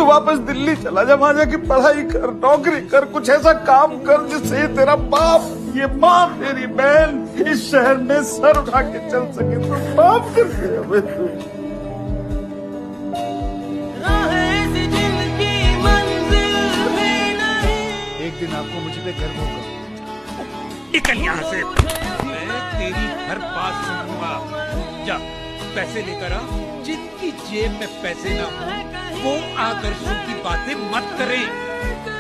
तू वापस दिल्ली चला जा, वहां जाके पढ़ाई कर, नौकरी कर, कुछ ऐसा काम कर जिससे तेरा बाप, ये माँ, तेरी बहन इस शहर में सर उठा के चल सके। तो माफ कर दे हमें तू। एक दिन आपको मुझ पे गर्व होगा। निकल यहाँ से। मैं तेरी हर बात सुनूंगा। जा पैसे लेकर आ। जिनकी जेब में पैसे ना हो वो आदर्शों की बातें मत करें।